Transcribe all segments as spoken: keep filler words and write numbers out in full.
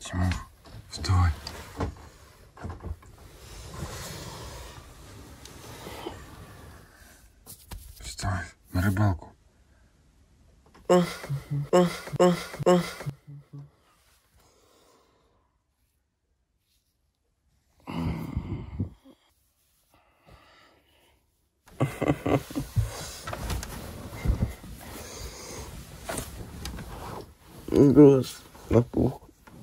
Тимур, вставай. Вставай, на рыбалку. Груз напух.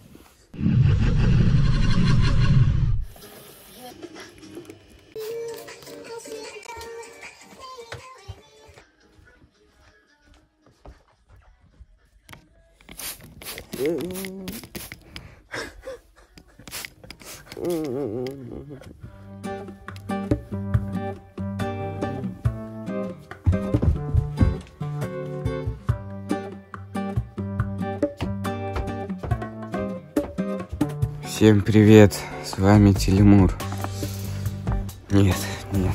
Всем привет, с вами Телемур. Нет, нет.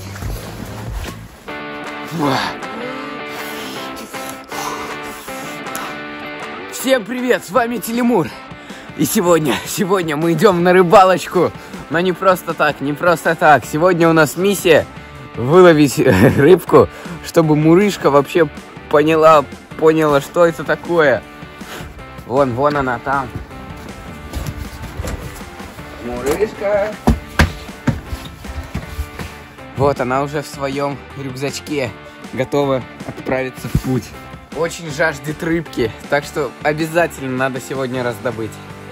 Всем привет, с вами Телемур. И сегодня, сегодня мы идем на рыбалочку. Но не просто так, не просто так. Сегодня у нас миссия выловить рыбку, чтобы Мурышка вообще поняла, поняла, что это такое. Вон, вон она там. Мурышка. Вот она уже в своем рюкзачке, готова отправиться в путь. Очень жаждет рыбки, так что обязательно надо сегодня раздобыть.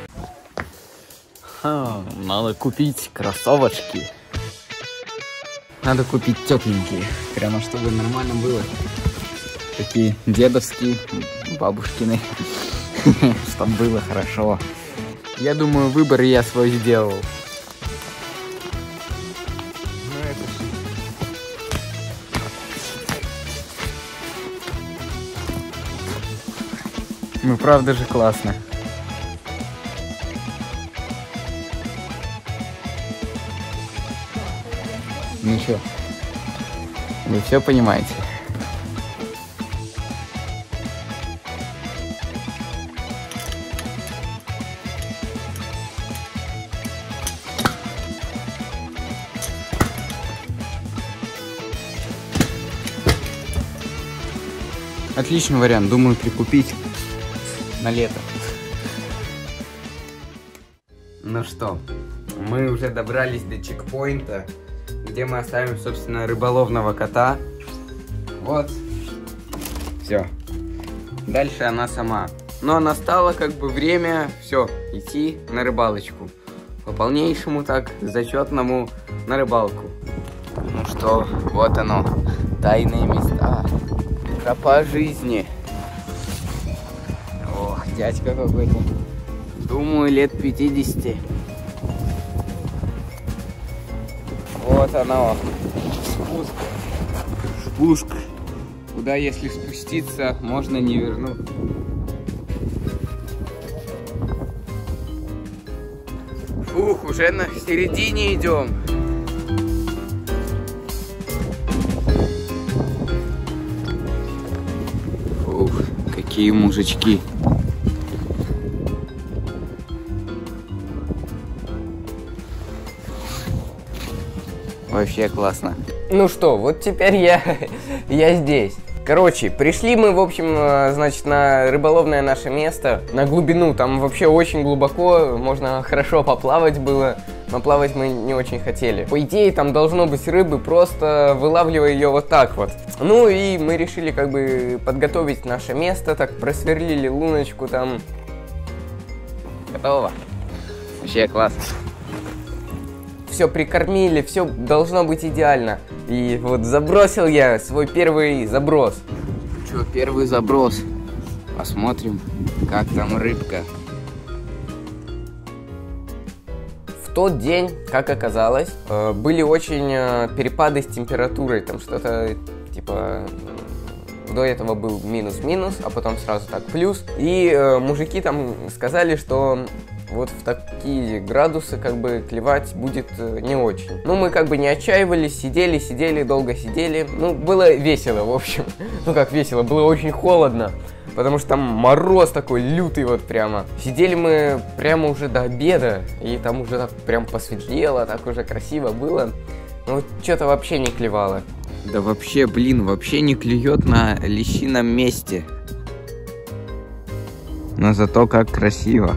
Ха, надо купить кроссовочки. Надо купить тепленькие, прямо чтобы нормально было. Такие дедовские, бабушкины, чтобы было хорошо. Я думаю, выбор я свой сделал. Ну, правда же классно. Ну что, вы все понимаете? Отличный вариант, думаю, прикупить на лето. Ну что, мы уже добрались до чекпоинта, где мы оставим, собственно, рыболовного кота. Вот. Все. Дальше она сама. Но настало как бы время, все, идти на рыбалочку. По полнейшему так, зачетному на рыбалку. Ну что, вот оно, тайные места. Тропа жизни. Ох, дядька какой-то. Думаю, лет пятидесяти. Вот оно. Спуск. Спуск. Куда, если спуститься, можно не вернуть. Ух, уже на середине идем. Ух, какие мужички. Вообще классно. Ну что, вот теперь я, я здесь. Короче, пришли мы, в общем, значит, на рыболовное наше место, на глубину. Там вообще очень глубоко, можно хорошо поплавать было, но плавать мы не очень хотели. По идее, там должно быть рыбы, просто вылавливая ее вот так вот. Ну и мы решили как бы подготовить наше место, так просверлили луночку там. Готово. Вообще классно. Все прикормили, все должно быть идеально. И вот забросил я свой первый заброс. Че, первый заброс? Посмотрим, как там рыбка. В тот день, как оказалось, были очень перепады с температурой. Там что-то типа... До этого был минус-минус, а потом сразу так плюс. И э, мужики там сказали, что вот в такие градусы как бы клевать будет э, не очень. Ну, мы как бы не отчаивались, сидели, сидели, долго сидели. Ну, было весело, в общем. Ну, как весело, было очень холодно. потому что там мороз такой лютый вот прямо. Сидели мы прямо уже до обеда, и там уже так прям посветлело, так уже красиво было. Но вот что-то вообще не клевало. Да вообще, блин, вообще не клюет на лещином месте. Но зато как красиво.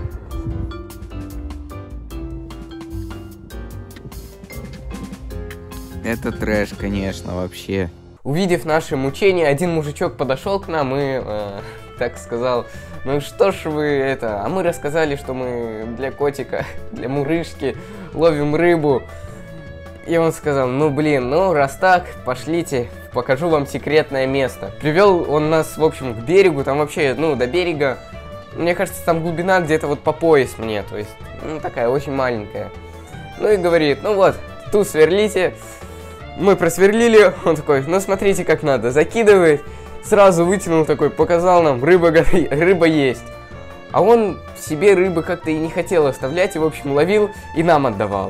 Это трэш, конечно, вообще. Увидев наши мучения, один мужичок подошел к нам и э, так сказал: ну что ж вы это... А мы рассказали, что мы для котика, для мурышки ловим рыбу. И он сказал: ну блин, ну раз так, пошлите, покажу вам секретное место. Привел он нас, в общем, к берегу, там вообще, ну, до берега, мне кажется, там глубина где-то вот по пояс мне, то есть, ну, такая очень маленькая. Ну и говорит: ну вот, тут сверлите. Мы просверлили, он такой: ну смотрите, как надо, закидывает, сразу вытянул такой, показал нам: рыба, рыба есть. А он себе рыбы как-то и не хотел оставлять, и, в общем, ловил и нам отдавал.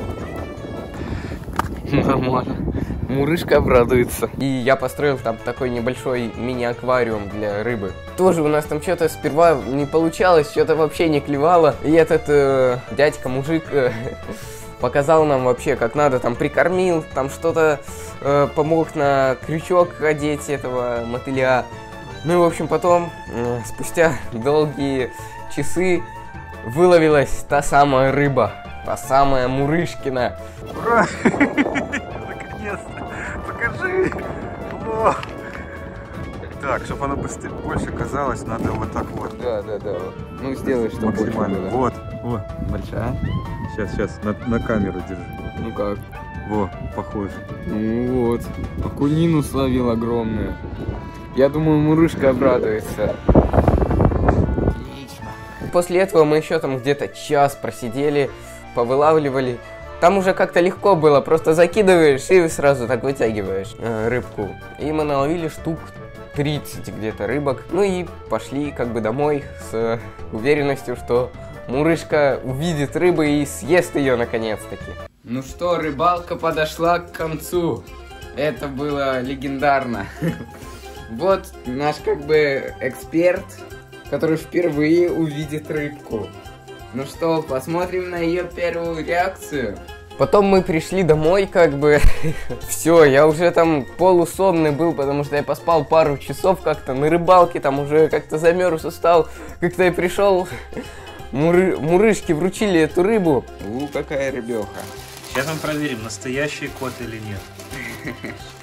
Нормально. Мурышка обрадуется. И я построил там такой небольшой мини-аквариум для рыбы. Тоже у нас там что-то сперва не получалось, что-то вообще не клевало. И этот э, дядька-мужик э, показал нам вообще, как надо, там прикормил, там что-то э, помог на крючок одеть этого мотыля. Ну и, в общем, потом, э, спустя долгие часы, выловилась та самая рыба, та самая Мурышкина. Ура! Наконец-то! Покажи! Во! Так, чтобы оно быстрее, больше казалось, надо вот так вот. Да, да, да. Ну, сделай, чтобы максимально. Больше было. Вот, вот. Большая? Сейчас, сейчас, на, на камеру держи. Ну как? Во, похоже. Ну вот. Окунину словил огромную. Я думаю, Мурышка обрадуется. Отлично. После этого мы еще там где-то час просидели, повылавливали. Там уже как-то легко было, просто закидываешь и сразу так вытягиваешь э, рыбку. И мы наловили штук тридцать где-то рыбок. Ну и пошли как бы домой с уверенностью, что Мурышка увидит рыбу и съест ее наконец-таки. Ну что, рыбалка подошла к концу. Это было легендарно. Вот наш как бы эксперт, который впервые увидит рыбку. Ну что, посмотрим на ее первую реакцию. Потом мы пришли домой, как бы, все, я уже там полусонный был, потому что я поспал пару часов как-то на рыбалке, там уже как-то замерз, устал. Как-то я пришел, муры, мурышки вручили эту рыбу. У, какая рыбеха. Сейчас мы проверим, настоящий кот или нет.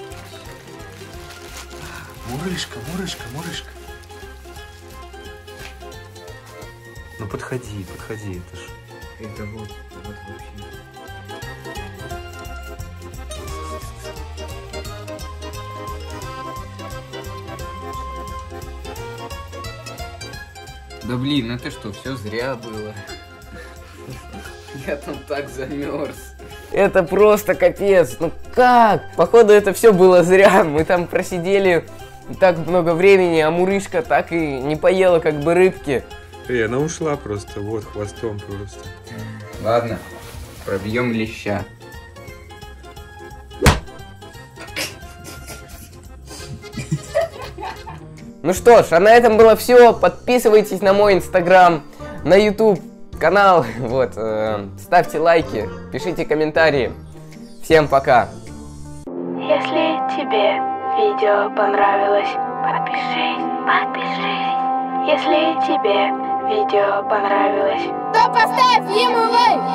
Мурышка, мурышка, мурышка. Ну подходи, подходи, это ж. Это вот, вот вообще. Да блин, это что, все зря было. Я там так замерз. Это просто капец. Ну как? Походу это все было зря. Мы там просидели так много времени, а Мурышка так и не поела как бы рыбки. Эй, она ушла просто, вот, хвостом просто. Ладно, пробьем леща. Ну что ж, а на этом было все. Подписывайтесь на мой инстаграм, на ютуб канал. Вот, э, ставьте лайки, пишите комментарии. Всем пока. Если тебе видео понравилось, подпишись, подпишись. Если тебе видео понравилось, то поставь ему лайк.